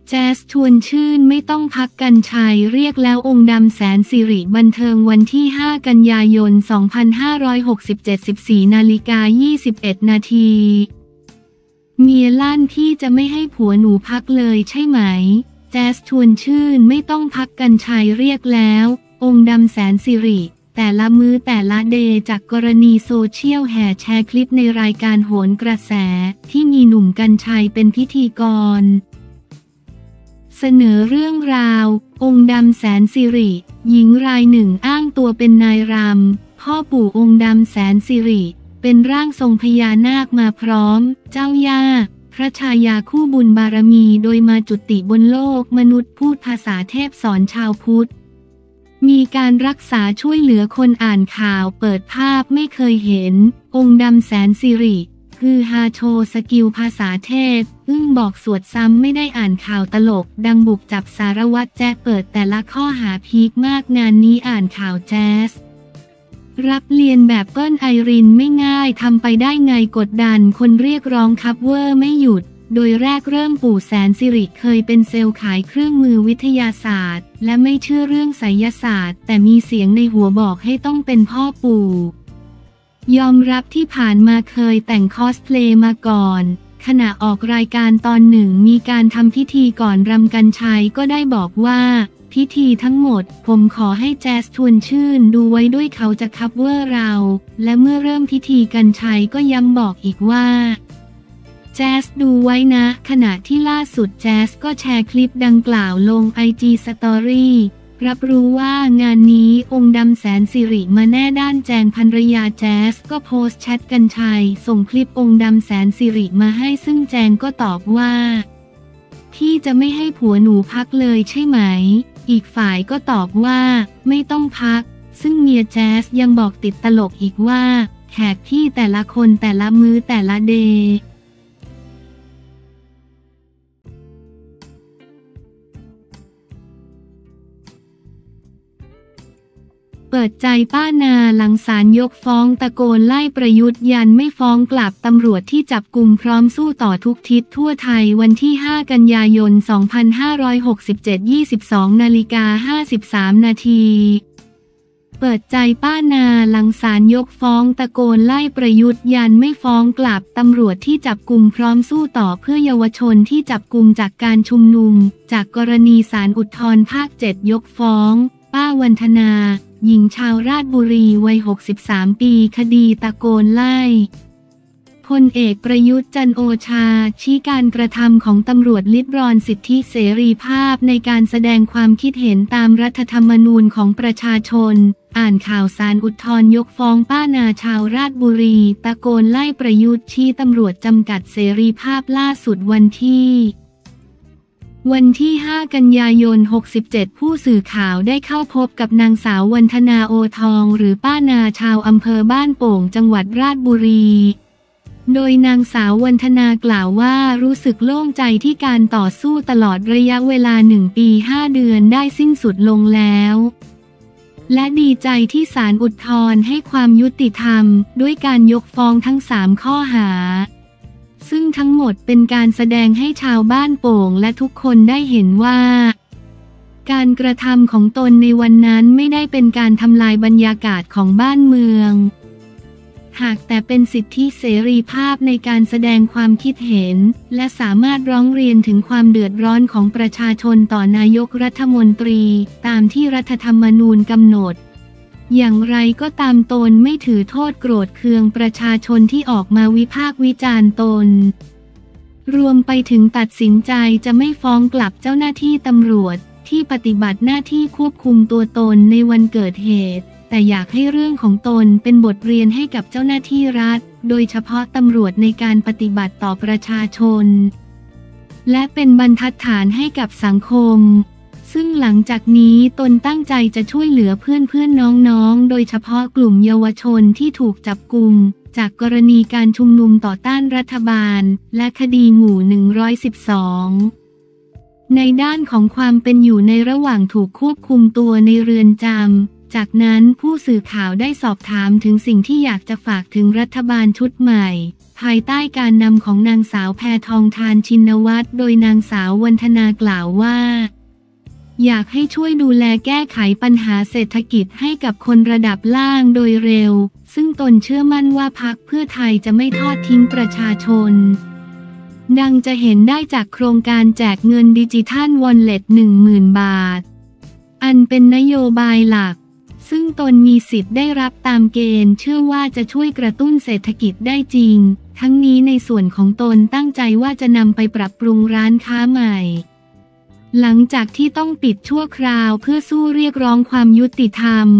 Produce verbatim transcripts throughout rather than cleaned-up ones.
แจ๊สชวนชื่นไม่ต้องพักกันชัยเรียกแล้วองค์ดำแสนสิริบันเทิงวันที่ห้ากันยายนสองพันห้าร้อยหกสิบเจ็ด สิบสี่นาฬิกายี่สิบเอ็ดนาทีเมียลั่นพี่จะไม่ให้ผัวหนูพักเลยใช่ไหมแจ๊สชวนชื่นไม่ต้องพักกันชัยเรียกแล้วองค์ดำแสนสิริแต่ละมื้อแต่ละเดย์จากกรณีโซเชียลแห่แชร์คลิปในรายการโหนกระแสที่มีหนุ่มกรรชัยเป็นพิธีกรเสนอเรื่องราวองค์ดำแสนสิริหญิงรายหนึ่งอ้างตัวเป็นนายรำพ่อปู่องค์ดำแสนสิริเป็นร่างทรงพญานาคมาพร้อมเจ้าย่าพระชายาคู่บุญบารมีโดยมาจุติบนโลกมนุษย์พูดภาษาเทพสอนชาวพุทธมีการรักษาช่วยเหลือคนอ่านข่าวเปิดภาพไม่เคยเห็นองค์ดำแสนสิริคือฮาโชสกิลภาษาเทพอึ้งบอกสวดซ้ำไม่ได้อ่านข่าวตลกดังบุกจับสารวัตรแจ๊เปิดแต่ละข้อหาพีคมากงานนี้อ่านข่าวแจ๊สรับเรียนแบบเปิ้ลไอรินไม่ง่ายทำไปได้ไงกดดันคนเรียกร้องคัฟเวอร์ไม่หยุดโดยแรกเริ่มปู่แสนสิริเคยเป็นเซลล์ขายเครื่องมือวิทยาศาสตร์และไม่เชื่อเรื่องไสยศาสตร์แต่มีเสียงในหัวบอกให้ต้องเป็นพ่อปู่ยอมรับที่ผ่านมาเคยแต่งคอสเพลย์มาก่อนขณะออกรายการตอนหนึ่งมีการทำพิธีก่อนรำกันชัยก็ได้บอกว่าพิธีทั้งหมดผมขอให้แจ๊สชวนชื่นดูไว้ด้วยเขาจะคัฟเวอร์เราและเมื่อเริ่มพิธีกันชัยก็ย้ำบอกอีกว่าแจ๊สดูไว้นะขณะที่ล่าสุดแจ๊สก็แชร์คลิปดังกล่าวลง ไอ จี Story รับรู้ว่างานนี้องค์ดำแสนสิริมาแน่ด้านแจงภรรยาแจ๊สก็โพสต์แชทกันชัยส่งคลิปองค์ดำแสนสิริมาให้ซึ่งแจงก็ตอบว่าพี่จะไม่ให้ผัวหนูพักเลยใช่ไหมอีกฝ่ายก็ตอบว่าไม่ต้องพักซึ่งเมียแจ๊สยังบอกติดตลกอีกว่าแขกพี่แต่ละคนแต่ละมื้อแต่ละเดย์เปิดใจป้านาหลังศาลยกฟ้องตะโกนไล่ประยุทธ์ยันไม่ฟ้องกลับตำรวจที่จับกุมพร้อมสู้ต่อทุกทิศทั่วไทยวันที่ห้ากันยายนสองพันห้าร้อยหกสิบเจ็ด ยี่สิบสองนาฬิกาห้าสิบสามนาทีเปิดใจป้านาหลังศาลยกฟ้องตะโกนไล่ประยุทธ์ยันไม่ฟ้องกลับตำรวจที่จับกุมพร้อมสู้ต่อเพื่อเยาวชนที่จับกุมจากการชุมนุมจากกรณีศาลอุทธรณ์ภาคเจ็ดยกฟ้องป้าวันธนาหญิงชาวราชบุรีวัยหกสิบสามปีคดีตะโกนไล่พลเอกประยุทธ์จันทร์โอชาชี้การกระทำของตำรวจลิดรอนสิทธิเสรีภาพในการแสดงความคิดเห็นตามรัฐธรรมนูญของประชาชนอ่านข่าวศาลอุทธรณ์ยกฟ้องป้านาชาวราชบุรีตะโกนไล่ประยุทธ์ชี้ตำรวจจำกัดเสรีภาพล่าสุดวันที่วันที่ห้ากันยายนหกสิบเจ็ดผู้สื่อข่าวได้เข้าพบกับนางสาววันธนาโอทองหรือป้านาชาวอำเภอบ้านโป่งจังหวัดราชบุรีโดยนางสาววันธนากล่าวว่ารู้สึกโล่งใจที่การต่อสู้ตลอดระยะเวลาหนึ่งปีห้าเดือนได้สิ้นสุดลงแล้วและดีใจที่ศาลอุทธรณ์ให้ความยุติธรรมด้วยการยกฟ้องทั้งสามข้อหาซึ่งทั้งหมดเป็นการแสดงให้ชาวบ้านโป่งและทุกคนได้เห็นว่าการกระทำของตนในวันนั้นไม่ได้เป็นการทำลายบรรยากาศของบ้านเมืองหากแต่เป็นสิทธิเสรีภาพในการแสดงความคิดเห็นและสามารถร้องเรียนถึงความเดือดร้อนของประชาชนต่อนายกรัฐมนตรีตามที่รัฐธรรมนูญกำหนดอย่างไรก็ตามตนไม่ถือโทษโกรธเคืองประชาชนที่ออกมาวิพากษ์วิจารณ์ตนรวมไปถึงตัดสินใจจะไม่ฟ้องกลับเจ้าหน้าที่ตำรวจที่ปฏิบัติหน้าที่ควบคุมตัวตนในวันเกิดเหตุแต่อยากให้เรื่องของตนเป็นบทเรียนให้กับเจ้าหน้าที่รัฐโดยเฉพาะตำรวจในการปฏิบัติต่อประชาชนและเป็นบรรทัดฐานให้กับสังคมซึ่งหลังจากนี้ตนตั้งใจจะช่วยเหลือเพื่อนๆน้องๆโดยเฉพาะกลุ่มเยาวชนที่ถูกจับกุมจากกรณีการชุมนุมต่อต้านรัฐบาลและคดีหมู่หนึ่งร้อยสิบสองในด้านของความเป็นอยู่ในระหว่างถูกควบคุมตัวในเรือนจำจากนั้นผู้สื่อข่าวได้สอบถามถึงสิ่งที่อยากจะฝากถึงรัฐบาลชุดใหม่ภายใต้การนำของนางสาวแพทองธารชินวัตรโดยนางสาววรรณนากล่าวว่าอยากให้ช่วยดูแลแก้ไขปัญหาเศรษฐกิจให้กับคนระดับล่างโดยเร็วซึ่งตนเชื่อมั่นว่าพรรคเพื่อไทยจะไม่ทอดทิ้งประชาชนดังจะเห็นได้จากโครงการแจกเงินดิจิทัลวอลเล็ต หนึ่งหมื่น บาทอันเป็นนโยบายหลักซึ่งตนมีสิทธิ์ได้รับตามเกณฑ์เชื่อว่าจะช่วยกระตุ้นเศรษฐกิจได้จริงทั้งนี้ในส่วนของตนตั้งใจว่าจะนำไปปรับปรุงร้านค้าใหม่หลังจากที่ต้องปิดชั่วคราวเพื่อสู้เรียกร้องความยุติธรรม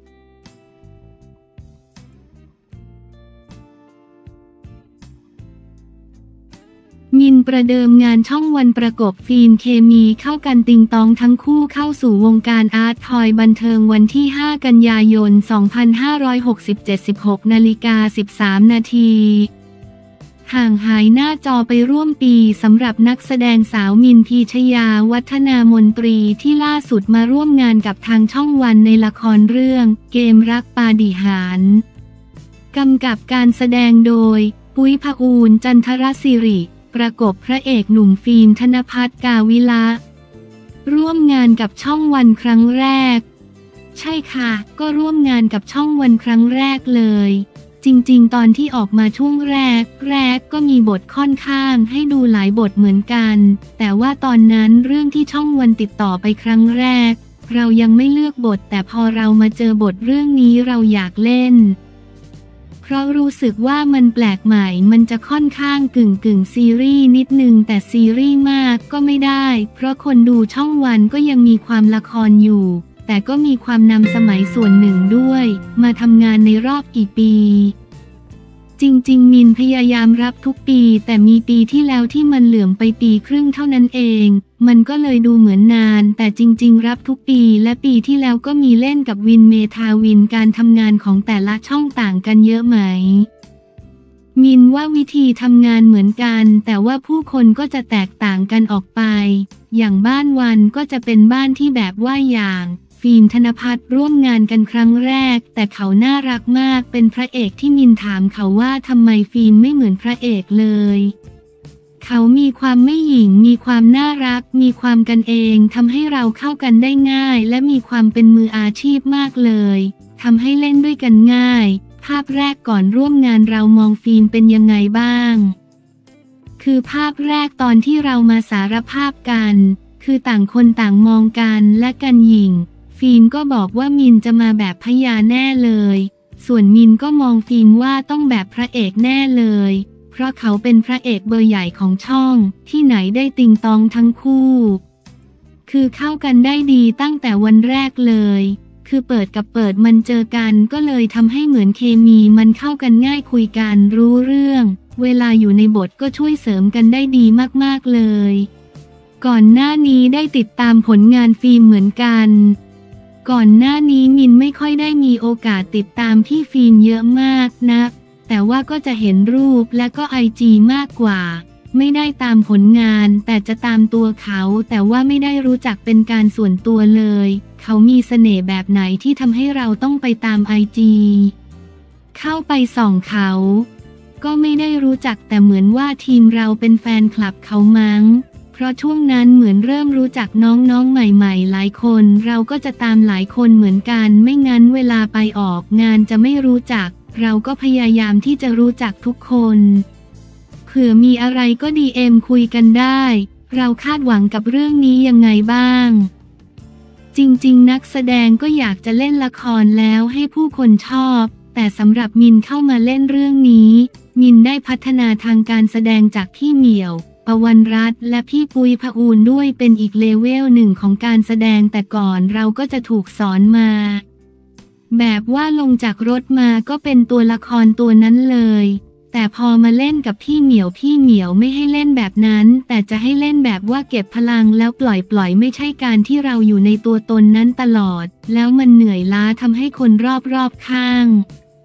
มินประเดิมงานช่องวันประกบฟิล์มเคมีเข้ากันติงตองทั้งคู่เข้าสู่วงการอาร์ตทอยบันเทิงวันที่ห้ากันยายนสองพันห้าร้อยหกสิบเจ็ด สิบหกนาฬิกาสิบสามนาทีห่างหายหน้าจอไปร่วมปีสำหรับนักแสดงสาวมินพีชยาวัฒนามนตรีที่ล่าสุดมาร่วมงานกับทางช่องวันในละครเรื่องเกมรักปาฏิหาริย์กำกับการแสดงโดยปุ้ย ภอูลย์ จันทรศิริประกบพระเอกหนุ่มฟิล์มธนภัทร กาวิละร่วมงานกับช่องวันครั้งแรกใช่ค่ะก็ร่วมงานกับช่องวันครั้งแรกเลยจริงๆตอนที่ออกมาช่วงแรกแรกก็มีบทค่อนข้างให้ดูหลายบทเหมือนกันแต่ว่าตอนนั้นเรื่องที่ช่องวันติดต่อไปครั้งแรกเรายังไม่เลือกบทแต่พอเรามาเจอบทเรื่องนี้เราอยากเล่นเพราะรู้สึกว่ามันแปลกใหม่มันจะค่อนข้างกึ่งกึ่งซีรีส์นิดนึงแต่ซีรีส์มากก็ไม่ได้เพราะคนดูช่องวันก็ยังมีความละครอยู่แต่ก็มีความนำสมัยส่วนหนึ่งด้วยมาทำงานในรอบกี่ปีจริงๆมินพยายามรับทุกปีแต่มีปีที่แล้วที่มันเหลื่อมไปปีครึ่งเท่านั้นเองมันก็เลยดูเหมือนนานแต่จริงๆรับทุกปีและปีที่แล้วก็มีเล่นกับวินเมธาวินการทำงานของแต่ละช่องต่างกันเยอะไหมมินว่าวิธีทำงานเหมือนกันแต่ว่าผู้คนก็จะแตกต่างกันออกไปอย่างบ้านวันก็จะเป็นบ้านที่แบบว่าอย่างฟิล์มธนภัทรร่วมงานกันครั้งแรกแต่เขาน่ารักมากเป็นพระเอกที่มินถามเขาว่าทำไมฟิล์มไม่เหมือนพระเอกเลยเขามีความไม่หยิ่งมีความน่ารักมีความกันเองทำให้เราเข้ากันได้ง่ายและมีความเป็นมืออาชีพมากเลยทำให้เล่นด้วยกันง่ายภาพแรกก่อนร่วมงานเรามองฟิล์มเป็นยังไงบ้างคือภาพแรกตอนที่เรามาสารภาพกันคือต่างคนต่างมองกันและกันหยิ่งฟิล์มก็บอกว่ามินจะมาแบบพญาแน่เลยส่วนมินก็มองฟิล์มว่าต้องแบบพระเอกแน่เลยเพราะเขาเป็นพระเอกเบอร์ใหญ่ของช่องที่ไหนได้ติงตองทั้งคู่คือเข้ากันได้ดีตั้งแต่วันแรกเลยคือเปิดกับเปิดมันเจอกันก็เลยทำให้เหมือนเคมีมันเข้ากันง่ายคุยกันรู้เรื่องเวลาอยู่ในบทก็ช่วยเสริมกันได้ดีมากๆเลยก่อนหน้านี้ได้ติดตามผลงานฟิล์มเหมือนกันก่อนหน้านี้มินไม่ค่อยได้มีโอกาสติดตามพี่ฟิล์มเยอะมากนักแต่ว่าก็จะเห็นรูปและก็ไอจีมากกว่าไม่ได้ตามผลงานแต่จะตามตัวเขาแต่ว่าไม่ได้รู้จักเป็นการส่วนตัวเลยเขามีเสน่ห์แบบไหนที่ทำให้เราต้องไปตามไอจีเข้าไปส่องเขาก็ไม่ได้รู้จักแต่เหมือนว่าทีมเราเป็นแฟนคลับเขามั้งเพราะช่วงนั้นเหมือนเริ่มรู้จักน้องๆใหม่ๆหลายคนเราก็จะตามหลายคนเหมือนกันไม่งั้นเวลาไปออกงานจะไม่รู้จักเราก็พยายามที่จะรู้จักทุกคนเผื่อมีอะไรก็ดีเอ็มคุยกันได้เราคาดหวังกับเรื่องนี้ยังไงบ้างจริงๆนักแสดงก็อยากจะเล่นละครแล้วให้ผู้คนชอบแต่สำหรับมินเข้ามาเล่นเรื่องนี้มินได้พัฒนาทางการแสดงจากพี่เหมียวปวรรณรัตน์และพี่ปุ้ย ภอูลย์ด้วยเป็นอีกเลเวลหนึ่งของการแสดงแต่ก่อนเราก็จะถูกสอนมาแบบว่าลงจากรถมาก็เป็นตัวละครตัวนั้นเลยแต่พอมาเล่นกับพี่เหมียวพี่เหมียวไม่ให้เล่นแบบนั้นแต่จะให้เล่นแบบว่าเก็บพลังแล้วปล่อยปล่อยไม่ใช่การที่เราอยู่ในตัวตนนั้นตลอดแล้วมันเหนื่อยล้าทำให้คนรอบๆข้าง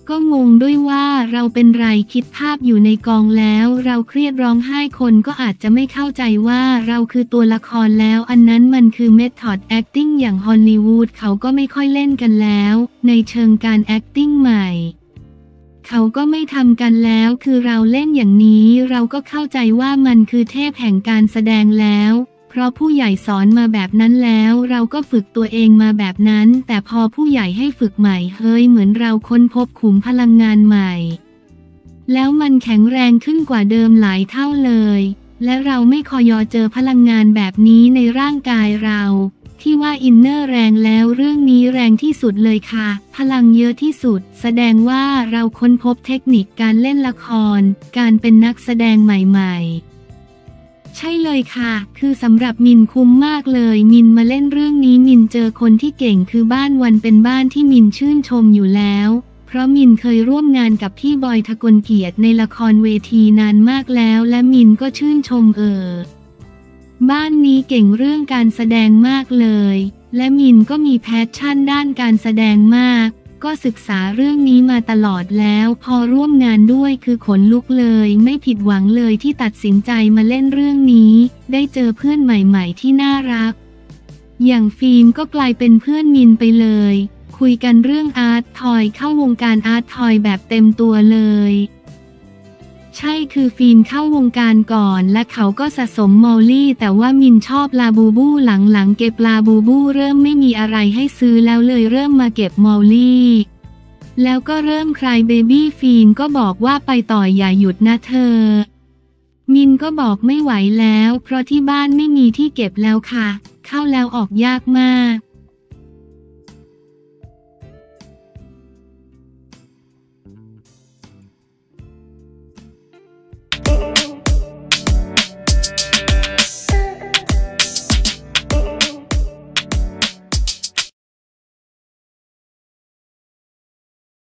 ก็งงด้วยว่าเราเป็นไรคิดภาพอยู่ในกองแล้วเราเครียดร้องไห้คนก็อาจจะไม่เข้าใจว่าเราคือตัวละครแล้วอันนั้นมันคือเมธอดแอคติ้งอย่างฮอลลีวูดเขาก็ไม่ค่อยเล่นกันแล้วในเชิงการแอคติ้งใหม่เขาก็ไม่ทำกันแล้วคือเราเล่นอย่างนี้เราก็เข้าใจว่ามันคือเทพแห่งการแสดงแล้วเพราะผู้ใหญ่สอนมาแบบนั้นแล้วเราก็ฝึกตัวเองมาแบบนั้นแต่พอผู้ใหญ่ให้ฝึกใหม่เฮ้ยเหมือนเราค้นพบขุมพลังงานใหม่แล้วมันแข็งแรงขึ้นกว่าเดิมหลายเท่าเลยและเราไม่คอยอเจอพลังงานแบบนี้ในร่างกายเราที่ว่าอินเนอร์แรงแล้วเรื่องนี้แรงที่สุดเลยค่ะพลังเยอะที่สุดแสดงว่าเราค้นพบเทคนิคการเล่นละครการเป็นนักแสดงใหม่ๆใช่เลยค่ะคือสำหรับมินคุ้มมากเลยมินมาเล่นเรื่องนี้มินเจอคนที่เก่งคือบ้านวันเป็นบ้านที่มินชื่นชมอยู่แล้วเพราะมินเคยร่วมงานกับพี่บอยทกลเกียรติในละครเวทีนานมากแล้วและมินก็ชื่นชมเออบ้านนี้เก่งเรื่องการแสดงมากเลยและมินก็มีแพชชั่นด้านการแสดงมากก็ศึกษาเรื่องนี้มาตลอดแล้วพอร่วมงานด้วยคือขนลุกเลยไม่ผิดหวังเลยที่ตัดสินใจมาเล่นเรื่องนี้ได้เจอเพื่อนใหม่ๆที่น่ารักอย่างฟิล์มก็กลายเป็นเพื่อนมินไปเลยคุยกันเรื่องอาร์ตทอยเข้าวงการอาร์ตทอยแบบเต็มตัวเลยใช่คือฟิล์มเข้าวงการก่อนและเขาก็สะสมมอลลี่แต่ว่ามินชอบลาบูบูหลังๆเก็บลาบูบูเริ่มไม่มีอะไรให้ซื้อแล้วเลยเริ่มมาเก็บมอลลี่แล้วก็เริ่มคลายเบบี้ฟิล์มก็บอกว่าไปต่ออย่าหยุดนะเธอมินก็บอกไม่ไหวแล้วเพราะที่บ้านไม่มีที่เก็บแล้วค่ะเข้าแล้วออกยากมาก